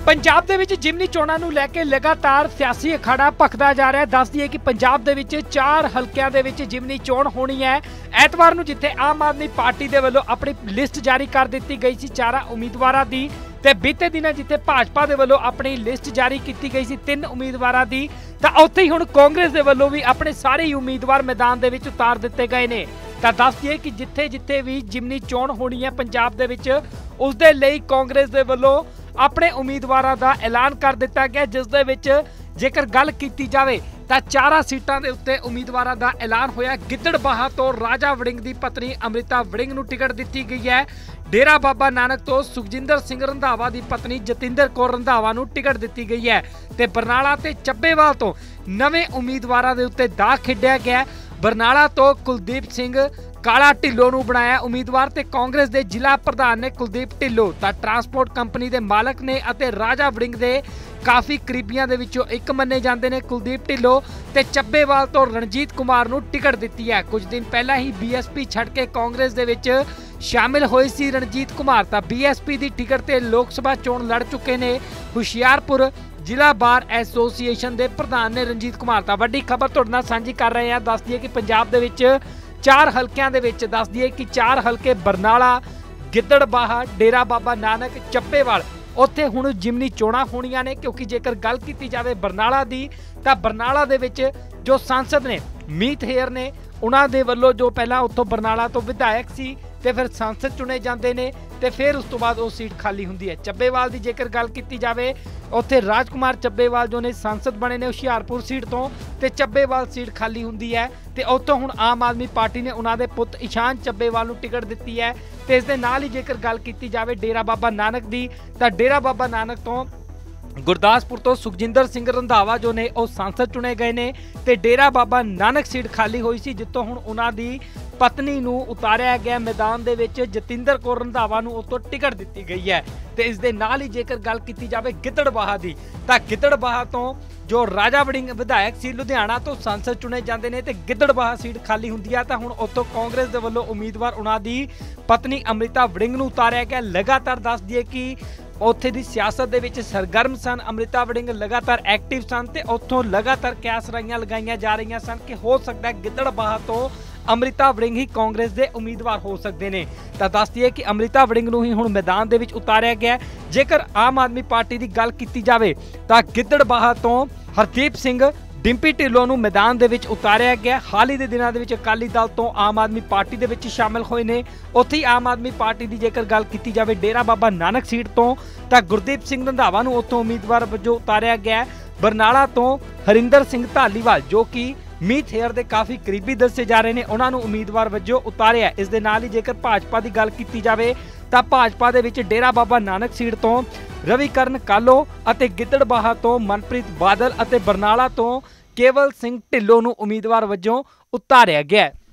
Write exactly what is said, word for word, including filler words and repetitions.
पंजाब दे विच जिमनी चोणां नूं लैके लगातार सियासी अखाड़ा भखदा जा रहा है। दस दईए कि पंजाब दे विच चार हलकियां दे विच जिमनी चोण होनी है। ऐतवार नूं जिथे आम आदमी पार्टी दे वल्लों अपनी लिस्ट जारी कर दित्ती गई सी चारां उम्मीदवारां दी, ते बीते दिनां जिथे भाजपा दे वल्लों अपनी लिस्ट जारी की गई सी तीन उम्मीदवारां दी, तां उत्थे ही हुण कांग्रेस दे वल्लों भी अपने सारे ही उम्मीदवार मैदान दे विच उतार दित्ते गए ने। तां दस दईए कि जिथे जिथे भी जिमनी चोण होनी है पंजाब दे विच, उस दे लई कांग्रेस दे वल्लों अपने उम्मीदवारों का ऐलान कर दिता गया, जिस दे विच जेकर गल की जाए तो चारा सीटां दे उत्ते उम्मीदवारों का ऐलान होया। गिद्दड़बाहा तो राजा वड़िंग की पत्नी अमृता वड़िंग नूं टिकट दी गई है। डेरा बाबा नानक तो सुखजिंदर सिंह रंधावा की पत्नी जतिंदर कौर रंधावा नूं टिकट दी गई है। ते बरनाला ते ਚੱਬੇਵਾਲ तो नवे उम्मीदवारों के उत्ते दाग खिड्या गया। बरनाला तो कुलदीप सिंह काला ढिल्लों नूं बनाया उम्मीदवार, ते कांग्रेस के जिला प्रधान ने कुलदीप ढिल्लों तां ट्रांसपोर्ट कंपनी के मालक ने अते राजा वड़िंग के काफ़ी करीबियां दे विचों एक मन्ने जांदे ने कुलदीप ढिल्लों। ते ਚੱਬੇਵਾਲ तो रणजीत कुमार नूं टिकट दी है। कुछ दिन पहला ही बीएसपी छड्ड के कांग्रेस दे विच शामिल होए सी रणजीत कुमार, तां बीएसपी की टिकट ते लोक सभा चोण लड़ चुके ने। हुशियारपुर जिला बार एसोसीएशन के प्रधान ने रणजीत कुमार। तां वड्डी खबर तुहाडे नाल सांझी कर रहे हैं। दस दईए कि पंजाब दे विच चार हलकियां दे विच दस दईए कि चार हलके बरनाला, गिद्दड़बाहा, डेरा बाबा नानक, ਚੱਬੇਵਾਲ उत्थे हुण जिमनी चोणां होणीआं ने। क्योंकि जेकर गल की जाए बरनाला दी तां बरनाला दे विच जो सांसद ने मीत हेयर ने, उन्हां दे वल्लों जो पहला उत्थों बरनाला तो विधायक सी ते फिर सांसद चुने जाते हैं, तो फिर उस तो बाद वो सीट खाली होंदी है। ਚੱਬੇਵਾਲ की जेकर गल की जाए उत्थे राजकुमार ਚੱਬੇਵਾਲ जो ने सांसद बने ने हुशियारपुर सीट तो, ते ਚੱਬੇਵਾਲ सीट खाली होंदी है। तो उत्थों हुण आम आदमी पार्टी ने उन्होंने पुत ईशान ਚੱਬੇਵਾਲ नूं टिकट दी है। तो इस दे नाल ही जेकर गल की जाए डेरा बाबा नानक की, तो डेरा बाबा नानक तो गुरदासपुर तो सुखजिंदर सिंह रंधावा जो ने वो सांसद चुने गए ने, ते डेरा बाबा नानक सीट खाली हुई सी, जितों हुण उन्हां दी पत्नी नूं उतारिया गया मैदान दे विच जतिंदर कौर रंधावा नूं उत्तों टिकट दी गई है। तो इस दे नाल ही जेकर गल की जाए गिद्दड़बाहा की, तो गिद्दड़बाहा तो जो राजा वड़िंग विधायक सी लुधियाना तो सांसद चुने जाते हैं, तो गिद्दड़बाहा सीट खाली होंदी है। तो हुण उत्तों कांग्रेस दे वल्लों उम्मीदवार उन्हां दी पत्नी अमृता वड़िंग नूं उतारिया गया। लगातार दस दईए कि उत्थे दी सियासत दे विच सरगर्म सन अमृता वड़िंग, लगातार एक्टिव सन, ते उत्थों लगातार कैसराइयां लगाईयां जा रही सन कि हो सकता है गिद्दड़बाहा तो अमृता वड़िंग ही कांग्रेस के उम्मीदवार हो सकते हैं। तो दस दईए कि अमृता वड़िंग नूं ही हुण मैदान दे विच उतारिया गया। जेकर आम आदमी पार्टी की गल की जाए तो गिद्दड़बाहा तो हरदीप सिंह डिंपी ढिल्लों नूं मैदान दे विच उतारिया गया। हाल ही दे दिनां दे विच अकाली दल तो आम आदमी पार्टी दे विच शामिल होए ने। उत्थे ही आम आदमी पार्टी की जेकर गल की जाए डेरा बाबा नानक सीट तो तां गुरदीप सिंह रंधावा नूं उत्थों उम्मीदवार वजों उतारिया गया। बरनाला तो हरिंदर सिंह धालीवाल जो कि मीत हेयर के काफ़ी करीबी दसे जा रहे हैं, उन्होंने उम्मीदवार वजों उतारिया। इस दे नाल ही जेकर भाजपा की गल की जाए तो भाजपा दे विच डेरा बाबा नानक सीट तो रविकरण कालो अते गिद्दड़बाहा तो मनप्रीत बादल अते बरनाला तो केवल सिंह ढिल्लों नूं उम्मीदवार वजों उतारिया गया।